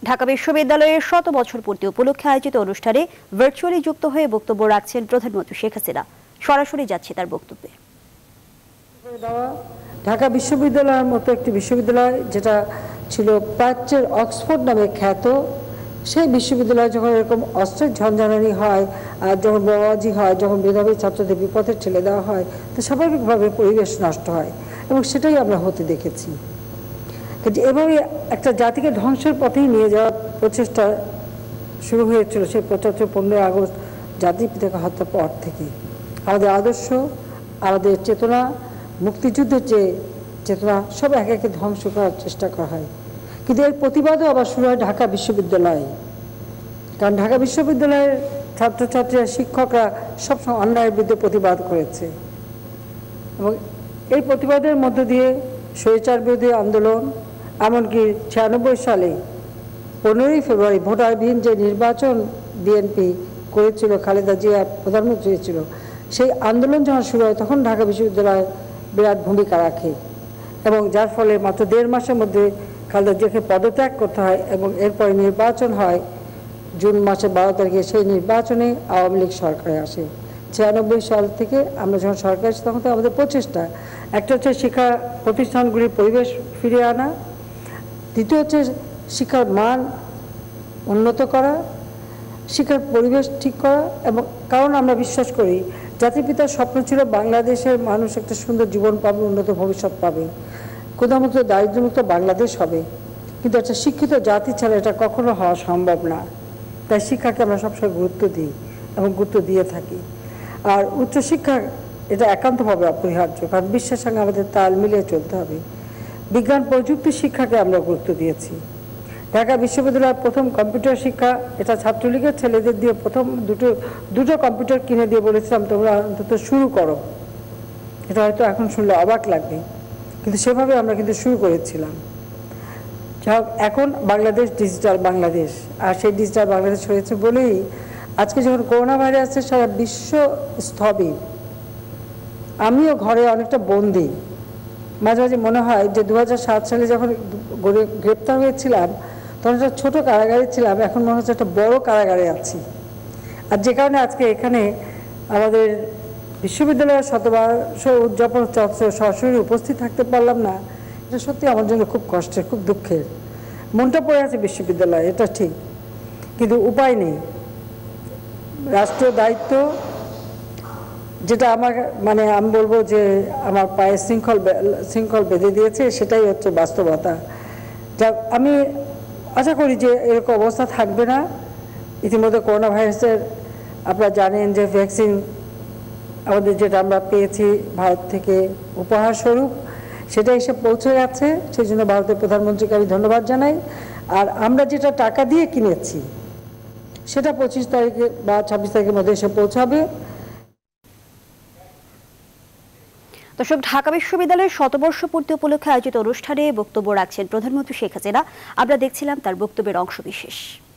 ঢাকা বিশ্ববিদ্যালয়ের 100 বছর পূর্তি উপলক্ষে আয়োজিত অনুষ্ঠানে ভার্চুয়ালি যুক্ত হয়ে বক্তব্য রাখছেন প্রধানমন্ত্রী শেখ হাসিনা। সরাসরি যাচ্ছে তার বক্তব্যে। ঢাকা বিশ্ববিদ্যালয়ের মতো একটি বিশ্ববিদ্যালয় যেটা ছিল প্রাচ্যের অক্সফোর্ড নামে খ্যাত, সেই বিশ্ববিদ্যালয়ে যখন এরকম অস্ত্রের ঝঞ্ঝানি হয় আর যখন বোমাবাজি হয়, যখন মেধাবী ছাত্রদের বিপথে ঠেলে দেওয়া হয়, তো স্বাভাবিকভাবে পরিবেশ নষ্ট হয় এবং সেটাই আমরা হতে দেখেছি। এভাবে একটা জাতিকে ধ্বংসের পথেই নিয়ে যাওয়ার প্রচেষ্টা শুরু হয়েছিল সেই 15 আগস্ট জাতির পিতাকে হত্যার পর থেকে। আমাদের আদর্শ, আমাদের চেতনা, মুক্তিযুদ্ধের যে চেতনা, সব একে একে ধ্বংস করার চেষ্টা করা হয়। কিন্তু এর প্রতিবাদও আবার শুরু হয় ঢাকা বিশ্ববিদ্যালয়ে, কারণ ঢাকা বিশ্ববিদ্যালয়ের ছাত্রছাত্রীরা, শিক্ষকরা সবসময় অন্যায়ের বিরুদ্ধে প্রতিবাদ করেছে এবং এই প্রতিবাদের মধ্য দিয়ে স্বৈরাচার বিরোধী আন্দোলন, এমনকি 96 সালে 15ই ফেব্রুয়ারি ভোটারবিহীন যে নির্বাচন বিএনপি করেছিল, খালেদা জিয়া প্রধানমন্ত্রী হয়েছিল, সেই আন্দোলন যখন শুরু হয় তখন ঢাকা বিশ্ববিদ্যালয় বিরাট ভূমিকা রাখে এবং যার ফলে মাত্র 1.5 মাসের মধ্যে খালেদা জিয়াকে পদত্যাগ করতে হয় এবং এরপরে নির্বাচন হয় জুন মাসের 12 তারিখে। সেই নির্বাচনে আওয়ামী লীগ সরকারে আসে। 96 সাল থেকে আমরা যখন সরকার আসি তখন তো আমাদের প্রচেষ্টা, একটা হচ্ছে শিক্ষা প্রতিষ্ঠানগুলির পরিবেশ ফিরিয়ে আনা, দ্বিতীয় হচ্ছে শিক্ষার মান উন্নত করা, শিক্ষার পরিবেশ ঠিক করা। এবং কারণ আমরা বিশ্বাস করি জাতির পিতার স্বপ্ন ছিল বাংলাদেশের মানুষ একটা সুন্দর জীবন পাবে, উন্নত ভবিষ্যৎ পাবে, ক্ষুধামুক্ত দারিদ্র্যমুক্ত বাংলাদেশ হবে। কিন্তু একটা শিক্ষিত জাতি ছাড়া এটা কখনো হওয়া সম্ভব না। তাই শিক্ষাকে আমরা সবসময় গুরুত্ব দিই এবং গুরুত্ব দিয়ে থাকি। আর উচ্চশিক্ষা এটা একান্তভাবে অপরিহার্য, কারণ বিশ্বের সঙ্গে আমাদের তাল মিলিয়ে চলতে হবে। বিজ্ঞান প্রযুক্তি শিক্ষাকে আমরা গুরুত্ব দিয়েছি। ঢাকা বিশ্ববিদ্যালয়ের প্রথম কম্পিউটার শিক্ষা, এটা ছাত্রলীগের ছেলেদের দিয়ে প্রথম দুটো কম্পিউটার কিনে দিয়ে বলেছিলাম তোমরা অন্তত শুরু করো। এটা হয়তো এখন শুনলে অবাক লাগবে, কিন্তু সেভাবে আমরা কিন্তু শুরু করেছিলাম। এখন বাংলাদেশ ডিজিটাল বাংলাদেশ, আর সেই ডিজিটাল বাংলাদেশ হয়েছে বলেই আজকে যখন করোনা ভাইরাসে সারা বিশ্ব স্থবির, আমিও ঘরে অনেকটা বন্দি। মাঝে মাঝে মনে হয় যে 2007 সালে যখন গ্রেপ্তার হয়েছিলাম তখন একটা ছোট কারাগারে ছিলাম, এখন মনে হচ্ছে একটা বড় কারাগারে আছি। আর যে কারণে আজকে এখানে আমাদের বিশ্ববিদ্যালয়ের 100 বর্ষ উদযাপন সরাসরি উপস্থিত থাকতে পারলাম না, এটা সত্যি আমার জন্য খুব কষ্টের, খুব দুঃখের। মনটা পড়ে আছে বিশ্ববিদ্যালয়, এটা ঠিক, কিন্তু উপায় নেই। রাষ্ট্রীয় দায়িত্ব যেটা আমার আমি বলবো যে আমার পায়ে শৃঙ্খল বেঁধে দিয়েছে, সেটাই হচ্ছে বাস্তবতা। যা আমি আশা করি যে এরকম অবস্থা থাকবে না। ইতিমধ্যে করোনা ভাইরাসের আপনারা জানেন যে ভ্যাকসিন আমাদের যেটা আমরা পেয়েছি ভারত থেকে উপহার স্বরূপ, সেটা এসে পৌঁছে যাচ্ছে। সেই জন্য ভারতের প্রধানমন্ত্রীকে আমি ধন্যবাদ জানাই। আর আমরা যেটা টাকা দিয়ে কিনেছি সেটা 25 তারিখে বা 26 তারিখের মধ্যে এসে পৌঁছাবে। দর্শক, ঢাকা বিশ্ববিদ্যালয়ের 100 বর্ষ পূর্তি উপলক্ষে আয়োজিত অনুষ্ঠানে বক্তব্য রাখছেন প্রধানমন্ত্রী শেখ হাসিনা। আমরা দেখছিলাম তার বক্তব্যের অংশবিশেষ।